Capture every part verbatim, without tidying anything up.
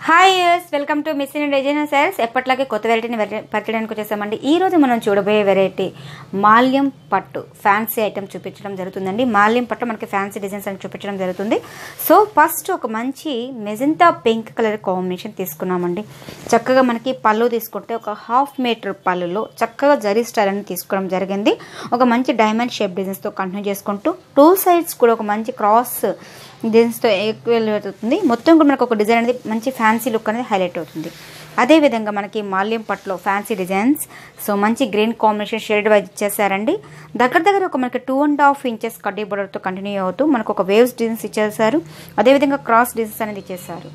Hi యూస్ welcome to Miss India designer sarees. ఎప్పట్లాగే కొత్త వెరైటీని పరిచయడానికి వచ్చేసామండి. ఈ రోజు మనం చూడబోయే వెరైటీ మాల్యం పట్టు ఫ్యాన్సీ ఐటమ్ చూపించడం జరుగుతుందండి. మాల్యం పట్టు మనకి ఫ్యాన్సీ డిజైన్స్ అని చూపించడం జరుగుతుంది. సో ఫస్ట్ ఒక మంచి మెజెంటా పింక్ కలర్ కాంబినేషన్ తీసుకున్నామండి. చక్కగా మనకి పళ్ళు తీసుకుంటే ఒక హాఫ్ మీటర్ పళ్ళులో చక్కగా జరీ స్టైల్ అని తీసుకోవడం జరిగింది. ఒక మంచి డైమండ్ షేప్ డిజైన్స్తో కంటిన్యూ చేసుకుంటూ టూ సైడ్స్ కూడా ఒక మంచి క్రాస్ డిజైన్స్తో ఈక్వల్ అవుతుంది. మొత్తం కూడా మనకు ఒక డిజైన్ అనేది మంచి ఫ్యాన్సీ లుక్ అనేది హైలైట్ అవుతుంది. అదేవిధంగా మనకి మాల్యం పట్టులో ఫ్యాన్సీ డిజైన్స్ సో మంచి గ్రీన్ కాంబినేషన్ షేడ్ వైజ్ ఇచ్చేసారండి. దగ్గర దగ్గర ఒక మనకి టూ అండ్ హాఫ్ ఇంచెస్ కడ్డీ బోర్డర్తో కంటిన్యూ అవుతూ మనకు ఒక వేవ్స్ డిజైన్స్ ఇచ్చేసారు. అదేవిధంగా క్రాస్ డిజైన్స్ అనేది ఇచ్చేసారు.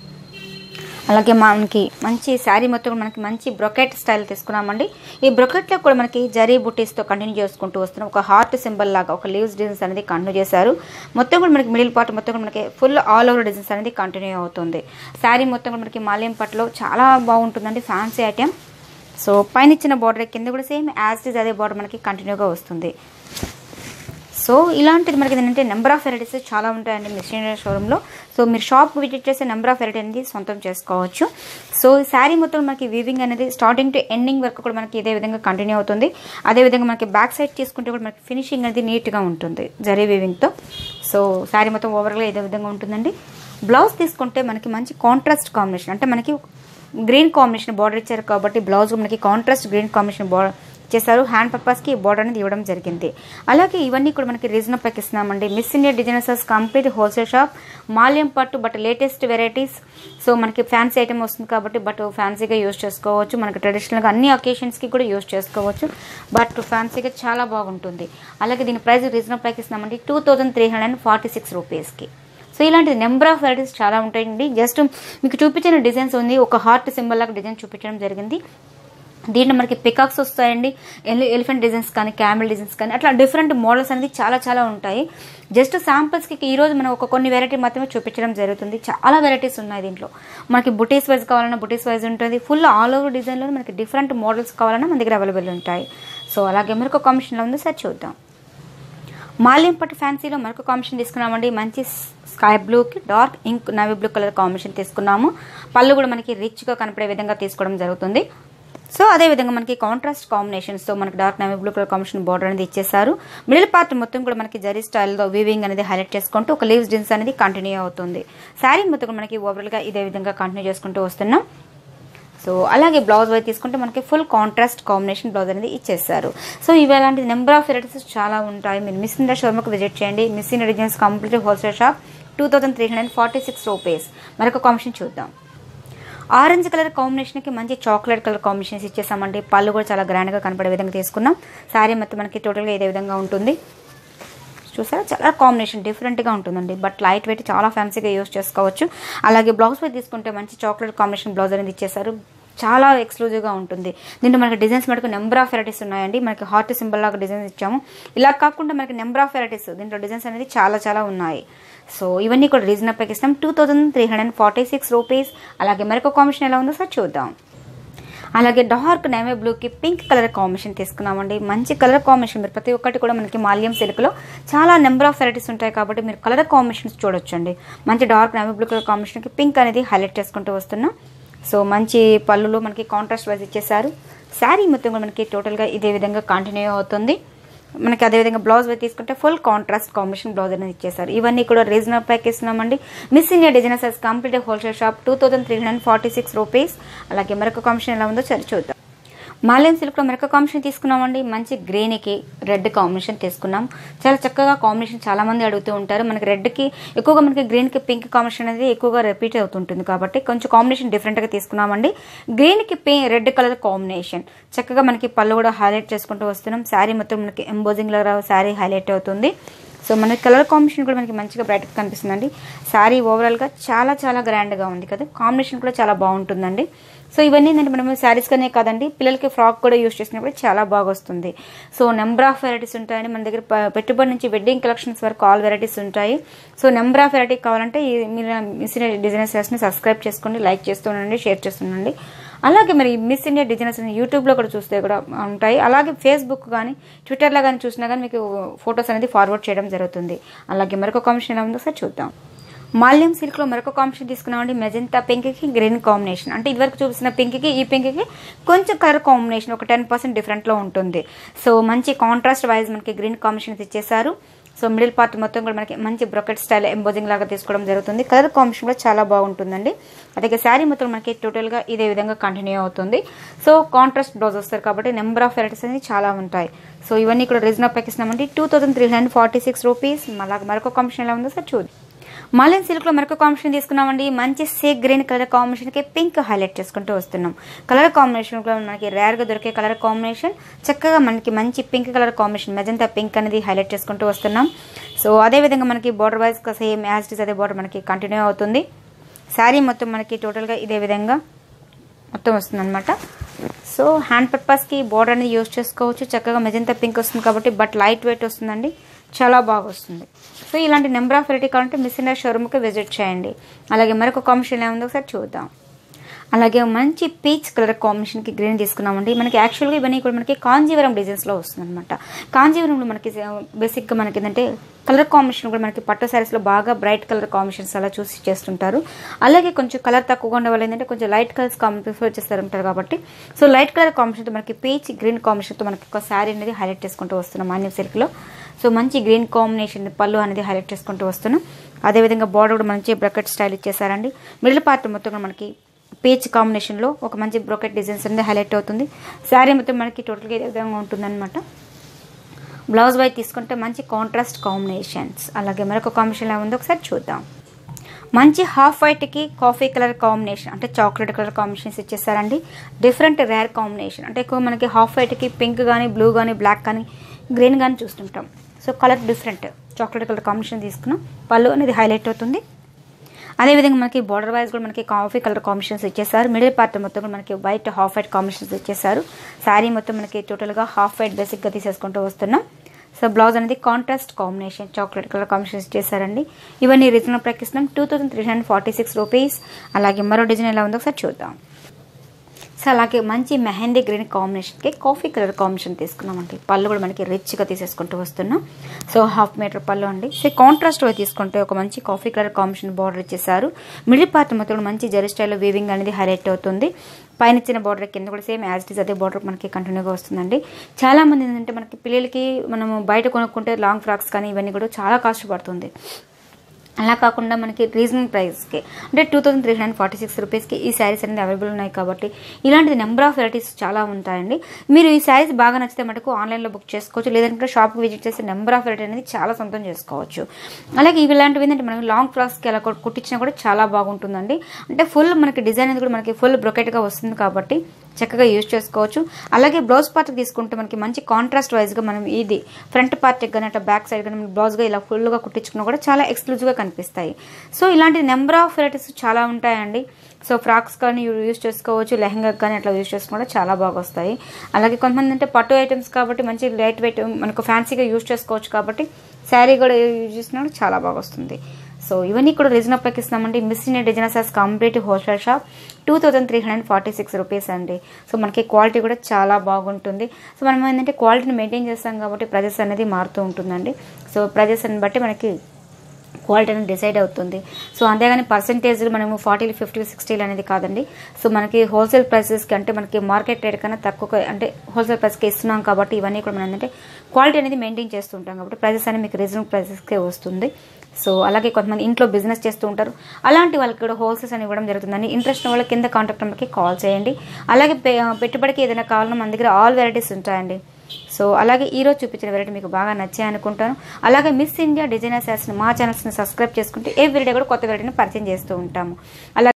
అలాగే మనకి మంచి శారీ మొత్తం మనకి మంచి బ్రొకెట్ స్టైల్ తీసుకున్నామండి. ఈ బ్రొకెట్లో కూడా మనకి జరీ బుటీస్తో కంటిన్యూ చేసుకుంటూ వస్తున్నాం. ఒక హార్ట్ సింబల్ లాగా ఒక లీవ్స్ డిజైన్స్ అనేది కంటిన్యూ చేశారు. మొత్తం కూడా మనకి మిడిల్ పార్ట్ మొత్తం కూడా మనకి ఫుల్ ఆల్ ఓవర్ డిజైన్స్ అనేది కంటిన్యూ అవుతుంది. శారీ మొత్తం కూడా మనకి మాల్యం పట్టులో చాలా బాగుంటుందండి ఫ్యాన్సీ ఐటెం. సో పైన ఇచ్చిన బార్డర్ కింద కూడా సేమ్ యాజ్ ఇట్ ఈజ్ అదే బార్డర్ మనకి కంటిన్యూగా వస్తుంది. సో ఇలాంటిది మనకి ఏంటంటే నెంబర్ ఆఫ్ వెరైటీస్ చాలా ఉంటాయండి మిస్ ఇండియా షోరూంలో. సో మీరు షాప్ విజిట్ చేసే నెంబర్ ఆఫ్ వెరైటీ అనేది సొంతం చేసుకోవచ్చు. సో శారీ మొత్తం మనకి వీవింగ్ అనేది స్టార్టింగ్ టు ఎండింగ్ వరకు కూడా మనకి ఇదే విధంగా కంటిన్యూ అవుతుంది. అదేవిధంగా మనకి బ్యాక్ సైడ్ తీసుకుంటే కూడా మనకి ఫినిషింగ్ అనేది నీట్గా ఉంటుంది జరీ వీవింగ్తో. సో శారీ మొత్తం ఓవరాల్గా ఇదే విధంగా ఉంటుందండి. బ్లౌజ్ తీసుకుంటే మనకి మంచి కాంట్రాస్ట్ కాంబినేషన్, అంటే మనకి గ్రీన్ కాంబినేషన్ బార్డర్ ఇచ్చారు కాబట్టి బ్లౌజ్ మనకి కాంట్రాస్ట్ గ్రీన్ కాంబినేషన్ బార్డర్ చేశారు. హ్యాండ్ పర్పస్కి బార్డర్ అనేది ఇవ్వడం జరిగింది. అలాగే ఇవన్నీ కూడా మనకి రీజనబుల్ ప్రైస్ ఇస్తున్నామండి. Miss India designers complete wholesale shop మాల్యం పట్టు బట్ లేటెస్ట్ వెరైటీస్. సో మనకి ఫ్యాన్సీ ఐటమ్ వస్తుంది కాబట్టి బట్ ఫ్యాన్సీగా యూజ్ చేసుకోవచ్చు. మనకి ట్రెడిషనల్గా అన్ని అకేషన్స్కి కూడా యూజ్ చేసుకోవచ్చు. బట్ ఫ్యాన్సీగా చాలా బాగుంటుంది. అలాగే దీని ప్రైస్ రీజనబుల్ ప్రైస్ ఇస్తున్నామండి two thousand three hundred and forty six రూపీస్కి. సో ఇలాంటి నెంబర్ ఆఫ్ వెరైటీస్ చాలా ఉంటాయండి. జస్ట్ మీకు చూపించిన డిజైన్స్ ఉంది. ఒక హార్ట్ సింబల్ లాగా డిజైన్ చూపించడం జరిగింది. దీంట్లో మనకి పికాక్స్ వస్తాయండి, ఎలిఫెంట్ డిజైన్స్ కానీ క్యామెల్ డిజైన్స్ కానీ అట్లా డిఫరెంట్ మోడల్స్ అనేది చాలా చాలా ఉంటాయి. జస్ట్ శాంపుల్స్కి ఈరోజు మనం ఒక కొన్ని వెరైటీ మాత్రమే చూపించడం జరుగుతుంది. చాలా వెరైటీస్ ఉన్నాయి దీంట్లో. మనకి బుటీస్ వైజ్ కావాలన్నా బుటీస్ వైజ్ ఉంటుంది. ఫుల్ ఆల్ ఓవర్ డిజైన్లో మనకి డిఫరెంట్ మోడల్స్ కావాలన్నా మన దగ్గర అవైలబుల్ ఉంటాయి. సో అలాగే మరొక కాంబినేషన్లో ఉంది సార్ చూద్దాం. మాల్యం పట్టు ఫ్యాన్సీలో మరొక కాంబినేషన్ తీసుకున్నామండి. మంచి స్కై బ్లూకి dark ink navy blue colour combination తీసుకున్నాము. పళ్ళు కూడా మనకి రిచ్గా కనపడే విధంగా తీసుకోవడం జరుగుతుంది. సో అదేవిధంగా మనకి కాంట్రాస్ట్ కాంబినేషన్స్తో మనకి dark navy blue colour combination border అనేది ఇచ్చేసారు. మిడిల్ పార్ట్ మొత్తం కూడా మనకి జరీ స్టైల్తో వీవింగ్ అనేది హైలైట్ చేసుకుంటూ ఒక లీవ్స్ డిజైన్స్ అనేది కంటిన్యూ అవుతుంది. శారీ మొత్తం మనకి ఓవరాల్గా ఇదే విధంగా కంటిన్యూ చేసుకుంటూ వస్తున్నాం. సో అలాగే బ్లౌజ్ వైపు తీసుకుంటే మనకి ఫుల్ కాంట్రాస్ట్ కాంబినేషన్ బ్లౌజ్ అనేది ఇచ్చేసారు. సో ఇవి అలాంటి నెంబర్ ఆఫ్ వెరైటీస్ చాలా ఉంటాయి. మీరు మిస్ ఇండియా షోరూమ్కి విజిట్ చేయండి. Miss India designs complete wholesale shop two thousand three hundred forty six rupees. మరొక కాంబినేషన్ చూద్దాం. ఆరెంజ్ కలర్ కాంబినేషన్కి మంచి చాక్లెట్ కలర్ కాంబినేషన్స్ ఇచ్చేసామండి. పళ్ళు కూడా చాలా గ్రాండ్గా కనపడే విధంగా తీసుకున్నాం. శారీ మొత్తం మనకి టోటల్గా ఇదే విధంగా ఉంటుంది. చూసారా చాలా కాంబినేషన్ డిఫరెంట్గా ఉంటుందండి. బట్ లైట్ వెయిట్ చాలా ఫ్యాన్సీగా యూజ్ చేసుకోవచ్చు. అలాగే బ్లౌజ్ పై తీసుకుంటే మంచి చాక్లెట్ కాంబినేషన్ బ్లౌజ్ అనేది ఇచ్చేసారు. చాలా ఎక్స్క్లూజివ్గా ఉంటుంది. దీంట్లో మనకి డిజైన్స్ మటుకు నెంబర్ ఆఫ్ వెరైటీస్ ఉన్నాయండి. మనకి హార్ట్ సింబల్ లాగా డిజైన్స్ ఇచ్చాము. ఇలా కాకుండా మనకి నెంబర్ ఆఫ్ వెరైటీస్ దీంట్లో డిజైన్స్ అనేది చాలా చాలా ఉన్నాయి. సో ఇవన్నీ కూడా రీజనబుల్ ప్రైస్ ఇస్తాం two thousand three hundred forty six rupees. అలాగే మరొక కాంబినేషన్ ఎలా ఉందో సార్ చూద్దాం. అలాగే డార్క్ నేవీ బ్లూకి పింక్ కలర్ కాంబినేషన్ తీసుకున్నామండి. మంచి కలర్ కాంబినేషన్. మీరు ప్రతి ఒక్కటి కూడా మనకి మాల్యం సిల్క్లో చాలా నెంబర్ ఆఫ్ వెరైటీస్ ఉంటాయి కాబట్టి మీరు కలర్ కాంబినేషన్స్ చూడొచ్చండి. మంచి డార్క్ నేవీ బ్లూ కలర్ కాంబినేషన్కి పింక్ అనేది హైలైట్ చేసుకుంటూ వస్తున్నాం. సో మంచి పళ్ళులో మనకి కాంట్రాస్ట్ వైజ్ ఇచ్చేసారు. శారీ మొత్తం కూడా మనకి టోటల్గా ఇదే విధంగా కంటిన్యూ అవుతుంది. మనకి అదేవిధంగా బ్లౌజ్ వైపు తీసుకుంటే ఫుల్ కాంట్రాస్ట్ కాంబినేషన్ బ్లౌజ్ అనేది ఇచ్చేసారు. ఇవన్నీ కూడా రీజనబుల్ ప్రైస్ ఇస్తున్నామండి. Miss India designers complete wholesale shop two thousand three hundred forty six rupees. అలాగే మరొక కాంబినేషన్ ఎలా ఉందో సరి చూద్దాం. మాల్యం సిల్క్లో మరొక కాంబినేషన్ తీసుకున్నామండి. మంచి గ్రీన్కి రెడ్ కాంబినేషన్ తీసుకున్నాం. చాలా చక్కగా కాంబినేషన్ చాలా మంది అడుగుతూ ఉంటారు. మనకి రెడ్కి ఎక్కువగా మనకి గ్రీన్కి పింక్ కాంబినేషన్ అనేది ఎక్కువగా రిపీట్ అవుతుంటుంది కాబట్టి కొంచెం కాంబినేషన్ డిఫరెంట్గా తీసుకున్నామండి. గ్రీన్కి పి రెడ్ కలర్ కాంబినేషన్ చక్కగా మనకి పళ్ళు కూడా హైలైట్ చేసుకుంటూ వస్తున్నాం. శారీ మొత్తం మనకి ఎంబోజింగ్ లాగా శారీ హైలైట్ అవుతుంది. సో మనకి కలర్ కాంబినేషన్ కూడా మనకి మంచిగా బ్రైట్గా కనిపిస్తుందండి. శారీ ఓవరాల్గా చాలా చాలా గ్రాండ్గా ఉంది కదా. కాంబినేషన్ కూడా చాలా బాగుంటుందండి. సో ఇవన్నీ ఏంటంటే మనం శారీస్గానే కాదండి పిల్లలకి ఫ్రాక్ కూడా యూజ్ చేసినప్పుడు చాలా బాగా వస్తుంది. సో నెంబర్ ఆఫ్ వెరైటీస్ ఉంటాయండి మన దగ్గర. పెట్టుబడి నుంచి వెడ్డింగ్ కలెక్షన్స్ వరకు ఆల్ వెరైటీస్ ఉంటాయి. సో నెంబర్ ఆఫ్ వెరైటీ కావాలంటే మీరు మిస్ ఇండియా డిజైనర్స్ని సబ్స్క్రైబ్ చేసుకోండి, లైక్ చేస్తుండండి, షేర్ చేస్తుండండి. అలాగే మరి మిస్ ఇండియా డిజైనర్స్ యూట్యూబ్లో కూడా చూస్తే కూడా ఉంటాయి. అలాగే ఫేస్బుక్ కానీ ట్విట్టర్లో కానీ చూసినా కానీ మీకు ఫొటోస్ అనేది ఫార్వర్డ్ చేయడం జరుగుతుంది. అలాగే మరొక కాంబినేషన్ ఎలా ఉందో సార్ చూద్దాం. మాల్యం సిల్క్లో మరొక కాంబినేషన్ తీసుకున్నామండి. మెజెంతా పింక్కి గ్రీన్ కాంబినేషన్. అంటే ఇదివరకు చూపిస్తున్న పింక్కి ఈ పింక్కి కొంచెం కలర్ కాంబినేషన్ ఒక టెన్ పర్సెంట్ డిఫరెంట్లో ఉంటుంది. సో మంచి కాంట్రాస్ట్ వైజ్ మనకి గ్రీన్ కాంబినేషన్ ఇచ్చేసారు. సో మిడిల్ పార్ట్ మొత్తం కూడా మనకి మంచి బ్రొకెట్ స్టైల్ ఎంబోజింగ్ లాగా తీసుకోవడం జరుగుతుంది. కలర్ కాంబినేషన్ కూడా చాలా బాగుంటుందండి. అలాగే శారీ మొత్తం మనకి టోటల్గా ఇదే విధంగా కంటిన్యూ అవుతుంది. సో కాంట్రాస్ట్ బ్లౌజ్ వస్తారు కాబట్టి నెంబర్ ఆఫ్ వెరైటీస్ అనేది చాలా ఉంటాయి. సో ఇవన్నీ కూడా రీజనబుల్ ప్యాక్ ఇస్తున్నామండి. Two thousand three hundred forty six rupees. అలాగే మరొక కాంబినేషన్ ఎలా ఉందో సార్ చూద్దాం. మాల్యం సిల్క్లో మరొక కాంబినేషన్ తీసుకున్నామండి. మంచి సీ గ్రీన్ కలర్ కాంబినేషన్కి పింక్ హైలైట్ చేసుకుంటూ వస్తున్నాం. కలర్ కాంబినేషన్ కూడా మనకి రేర్గా దొరికే కలర్ కాంబినేషన్. చక్కగా మనకి మంచి pink colour combination magenta pink అనేది హైలైట్ చేసుకుంటూ వస్తున్నాం. సో అదేవిధంగా మనకి border wise same as it is అదే బార్డర్ మనకి కంటిన్యూ అవుతుంది. శారీ మొత్తం మనకి టోటల్గా ఇదే విధంగా మొత్తం వస్తుంది అనమాట. సో హ్యాండ్ పర్పస్కి బార్డర్ అనేది యూజ్ చేసుకోవచ్చు. చక్కగా మెజంతా పింక్ వస్తుంది కాబట్టి బట్ లైట్ వెయిట్ వస్తుందండి, చాలా బాగా వస్తుంది. సో ఇలాంటి నెంబర్ ఆఫ్ వెరైటీ కావాలంటే మిస్ ఇండియా షోరూమ్కి విజిట్ చేయండి. అలాగే మరొక కాంబినేషన్ ఏముందో ఒకసారి చూద్దాం. అలాగే మంచి పీచ్ కలర్ కాంబినేషన్కి గ్రీన్ తీసుకున్నామండి. మనకి యాక్చువల్గా ఇవన్నీ కూడా మనకి కాంజీవరం డిజైన్స్లో వస్తుంది అనమాట. కాంజీవరంలో మనకి బేసిక్గా మనకి ఏంటంటే కలర్ కాంబినేషన్ కూడా మనకి పట్టు శారీస్లో బాగా బ్రైట్ కలర్ కాంబినేషన్స్ అలా చూసి చేస్తుంటారు. అలాగే కొంచెం కలర్ తక్కువగా ఉండే వాళ్ళు ఏంటంటే కొంచెం లైట్ కలర్స్ ప్రిఫర్ చేస్తారు ఉంటారు కాబట్టి సో లైట్ కలర్ కాంబినేషన్తో మనకి పీచ్ గ్రీన్ కాంబినేషన్తో మనకి ఒక శారీ అనేది హైలైట్ చేసుకుంటూ వస్తున్నాం మాన్యం సిల్క్లో. సో మంచి గ్రీన్ కాంబినేషన్ పళ్ళు అనేది హైలైట్ చేసుకుంటూ వస్తున్నాం. అదేవిధంగా బార్డర్ కూడా మంచి బ్రకెట్ స్టైల్ ఇచ్చేసారండి. మిడిల్ పార్ట్ మొత్తం కూడా మనకి పీచ్ కాంబినేషన్లో ఒక మంచి బ్రోకెట్ డిజైన్స్ అనేది హైలైట్ అవుతుంది. శారీ మొత్తం మనకి టోటల్గా ఏ విధంగా ఉంటుందన్నమాట. బ్లౌజ్ వైజ్ తీసుకుంటే మంచి కాంట్రాస్ట్ కాంబినేషన్స్. అలాగే మరొక కాంబినేషన్ ఎలా ఉందో ఒకసారి చూద్దాం. మంచి హాఫ్ వైట్కి కాఫీ కలర్ కాంబినేషన్ అంటే చాక్లెట్ కలర్ కాంబినేషన్స్ ఇచ్చేసారండి. డిఫరెంట్ రేర్ కాంబినేషన్ అంటే ఎక్కువ మనకి హాఫ్ వైట్కి పింక్ కానీ బ్లూ కానీ బ్లాక్ కానీ గ్రీన్ కానీ చూస్తుంటాం. So colour different chocolate colour combination తీసుకున్నాం. పళ్ళు అనేది హైలైట్ అవుతుంది. అదేవిధంగా మనకి బార్డర్ వైజ్ కూడా మనకి కాఫీ కలర్ కాంబినేషన్స్ ఇచ్చేసారు. మిడిల్ పార్ట్ మొత్తం కూడా మనకి వైట్ హాఫ్ వైట్ కాంబినేషన్స్ ఇచ్చేసారు. శారీ మొత్తం మనకి టోటల్గా హాఫ్ వైట్ బేసిక్గా తీసేసుకుంటూ వస్తున్నాం. సో బ్లౌజ్ అనేది contrast combination chocolate colour combinations ఇచ్చేసారండి. ఇవన్నీ రీజనబుల్ ప్రైస్ ఇస్తున్నాం two thousand three hundred forty six rupees. అలాగే మరో డిజైన్ ఎలా ఉందో ఒకసారి చూద్దాం. సో అలాగే మంచి మెహందీ గ్రీన్ కాంబినేషన్కి కాఫీ కలర్ కాంబినేషన్ తీసుకున్నామండి. పళ్ళు కూడా మనకి రిచ్గా తీసేసుకుంటూ వస్తున్నాం. సో హాఫ్ మీటర్ పళ్ళు అండి. సో కాంట్రాస్ట్ తీసుకుంటే ఒక మంచి కాఫీ కలర్ కాంబినేషన్ బార్డర్ ఇచ్చేసారు. మిడిల్ పార్ట్ మొత్తం మంచి జరీ స్టైల్లో వీవింగ్ అనేది హైలైట్ అవుతుంది. పైన ఇచ్చిన బార్డర్ కింద కూడా సేమ్ యాజ్ ఇట్ ఈస్ అదే బార్డర్ మనకి కంటిన్యూగా వస్తుందండి. చాలా మంది ఏంటంటే మనకి పిల్లలకి మనము బయట కొనుక్కుంటే లాంగ్ ఫ్రాక్స్ కానీ ఇవన్నీ కూడా చాలా కాస్ట్ పడుతుంది. అలా కాకుండా మనకి రీజనబుల్ ప్రైస్కి అంటే two thousand three hundred forty six రూపీస్కి ఈ శారీస్ అనేది అవైలబుల్ ఉన్నాయి కాబట్టి ఇలాంటి నెంబర్ ఆఫ్ వెరైటీస్ చాలా ఉంటాయండి. మీరు ఈ శారీస్ బాగా నచ్చితే మటుకు ఆన్లైన్లో బుక్ చేసుకోవచ్చు, లేదంటే షాప్కి విజిట్ చేసి నెంబర్ ఆఫ్ వెరైటీ అనేది చాలా సొంతం చేసుకోవచ్చు. అలాగే ఇవి ఇలాంటివి ఏంటంటే మనం లాంగ్ ఫ్రాక్స్కి అలా కుట్టించినా కూడా చాలా బాగుంటుందండి. అంటే ఫుల్ మనకి డిజైన్ అనేది కూడా మనకి ఫుల్ బ్రొకెట్గా వస్తుంది కాబట్టి చక్కగా యూజ్ చేసుకోవచ్చు. అలాగే బ్లౌజ్ పార్ట్ తీసుకుంటే మనకి మంచి కాంట్రాస్ట్ వైజ్గా మనం ఇది ఫ్రంట్ పార్ట్ కానీ అట్లా బ్యాక్ సైడ్ కానీ బ్లౌజ్గా ఇలా ఫుల్గా కుట్టించుకున్నా కూడా చాలా ఎక్స్క్లూజివ్గా కనిపిస్తాయి. సో ఇలాంటి నెంబర్ ఆఫ్ వెరైటీస్ చాలా ఉంటాయండి. సో ఫ్రాక్స్ కానీ యూజ్ చేసుకోవచ్చు, లెహంగా కానీ అట్లా యూజ్ చేసుకుంటే చాలా బాగా వస్తాయి. అలాగే కొంతమంది అంటే పట్టు ఐటమ్స్ కాబట్టి మంచి లైట్ వెయిట్ మనకు ఫ్యాన్సీగా యూజ్ చేసుకోవచ్చు కాబట్టి శారీ కూడా యూజ్ చేసినా చాలా బాగా వస్తుంది. సో ఇవన్నీ కూడా రీజనబుల్ ప్రైస్ ఇస్తున్నామండి. Miss India designers complete wholesale shop two thousand three hundred forty six rupees అండి. సో మనకి క్వాలిటీ కూడా చాలా బాగుంటుంది. సో మనం ఏంటంటే క్వాలిటీని మెయింటైన్ చేస్తాం కాబట్టి ప్రైజెస్ అనేది మారుతూ ఉంటుందండి. సో ప్రైజెస్ని బట్టి మనకి క్వాలిటీ అనేది డిసైడ్ అవుతుంది. సో అంతేగాని పర్సెంటేజ్లు మనము ఫార్టీలు ఫిఫ్టీ సిక్స్టీలు అనేది కాదండి. సో మనకి హోల్సేల్ ప్రైసెస్కి అంటే మనకి మార్కెట్ రేట్ కన్నా తక్కువ అంటే హోల్సేల్ ప్రైస్కి ఇస్తున్నాం కాబట్టి ఇవన్నీ కూడా మనం ఏంటంటే క్వాలిటీ అనేది మెయింటైన్ చేస్తూ ఉంటాం కాబట్టి ప్రైసెస్ అనేది మీకు రీజనబుల్ ప్రైసెస్కే వస్తుంది. సో అలాగే కొంతమంది ఇంట్లో బిజినెస్ చేస్తూ ఉంటారు, అలాంటి వాళ్ళకి కూడా హోల్సేల్స్ అని ఇవ్వడం జరుగుతుందండి. ఇంట్రెస్ట్ వాళ్ళ కింద కాంటాక్ట్ నెంబర్కి కాల్ చేయండి. అలాగే పెట్టుబడికి ఏదైనా కావాలన్నా మన దగ్గర ఆల్ వెరైటీస్ ఉంటాయండి. సో అలాగే ఈరోజు చూపించిన వెరైటీ మీకు బాగా నచ్చాయి అనుకుంటాను. అలాగే మిస్ ఇండియా డిజైనర్ శారీస్ని మా ఛానల్స్ని సబ్స్క్రైబ్ చేసుకుంటే ఎవ్రీడే కూడా కొత్త వెరైటీని పరిచయం చేస్తూ ఉంటాము. అలాగే